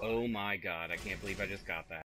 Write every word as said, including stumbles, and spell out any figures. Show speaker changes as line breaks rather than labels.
Oh my god, I can't believe I just got that.